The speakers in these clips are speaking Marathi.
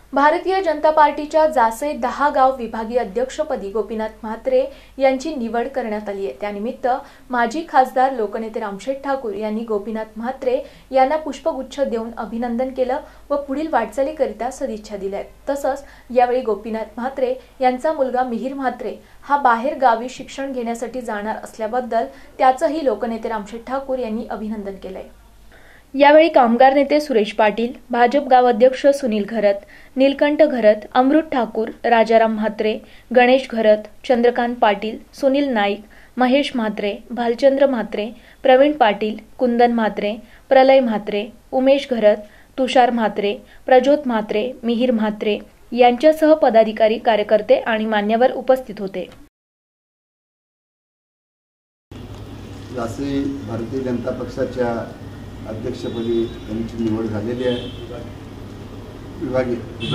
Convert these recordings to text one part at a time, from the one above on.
भारतीय जनता पार्टीच्या जासे 10 गाव विभागीय अध्यक्षपदी गोपीनाथ म्हात्रे यांची निवड करण्यात आली आहे। त्यानिमित्त माजी खासदार लोकनेते रामशेठ ठाकूर यांनी गोपीनाथ म्हात्रे यांना पुष्पगुच्छ देऊन अभिनंदन केलं व पुढील वाटचालीकरिता सदिच्छा दिल्या। तसंच यावेळी गोपीनाथ म्हात्रे यांचा मुलगा मिहिर म्हात्रे हा बाहेर गावी शिक्षण घेण्यासाठी जाणार असल्याबद्दल त्याचंही लोकनेते रामशेठ ठाकूर यांनी अभिनंदन केलंय। यावेळी कामगार नेते सुरेश पाटील, भाजप गाव अध्यक्ष सुनील घरत, नीलकंठ घरत, अमृत ठाकूर, राजाराम म्हात्रे, गणेश घरत, चंद्रकांत पाटील, सुनील नाईक, महेश म्हात्रे, भालचंद्र म्हात्रे, प्रवीण पाटील, कुंदन म्हात्रे, प्रलय म्हात्रे, उमेश घरत, तुषार म्हात्रे, प्रज्योत म्हात्रे, मिहिर म्हात्रे यांच्यासह पदाधिकारी, कार्यकर्ते आणि मान्यवर उपस्थित होते। जासे भारतीय जनता पक्षाच्या अध्यक्षपदी त्यांची निवड झालेली आहे। विभागीय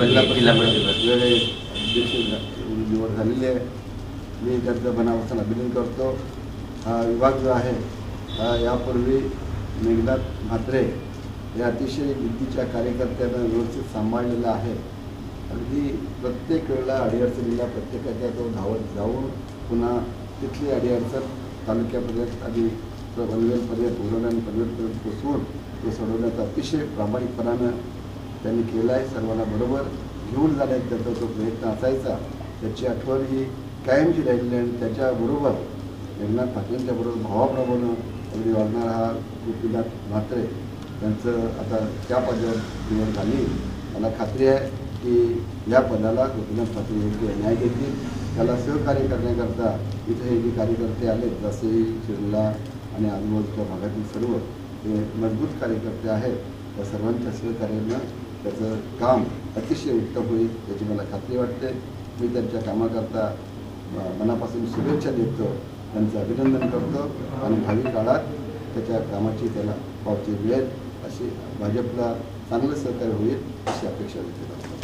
अध्यक्ष निवड झालेली आहे। मी त्यांचं मनापासून अभिनंदन करतो। हा विभाग जो आहे यापूर्वी मेघनाथ म्हात्रे हे अतिशय बुद्धीच्या कार्यकर्त्यांना व्यवस्थित सांभाळलेला आहे। अगदी प्रत्येक वेळेला अडीअडचणीला प्रत्येकाच्या तो धावत जाऊन पुन्हा तिथली अडीअडचण तालुक्यापर्यंत आणि पनवेलपर्यंत उरणपर्यंत पोचवून तो सोडवण्याचा अतिशय प्रामाणिकपणानं त्यांनी केला आहे। सर्वांना बरोबर घेऊन जाण्याचा त्याचा तो प्रयत्न असायचा। त्याची आठवण ही कायमची राहिली आणि त्याच्याबरोबर मेघनाथ म्हात्रेंच्या बरोबर भावाप्रमाणे अगदी वागणारा हा गोपीनाथ म्हात्रे त्यांचं आता त्या पदावर निवड झाली। मला खात्री आहे की या पदाला गोपीनाथ म्हात्रे योग्य न्याय देतील। त्याला सहकार्य करण्याकरता इथे हे जे कार्यकर्ते आले जसे शिरला आणि आजूबाजूच्या भागातील सर्व हे मजबूत कार्यकर्ते आहेत। त्या सर्वांच्या सहकार्यानं त्याचं काम अतिशय उत्तम होईल याची मला खात्री वाटते। मी त्यांच्या कामाकरता मनापासून शुभेच्छा देतो, त्यांचं अभिनंदन करतो आणि भावी काळात त्याच्या कामाची त्याला पावती मिळेल अशी भाजपला चांगलं सहकार्य होईल अशी अपेक्षा व्यक्त करतो।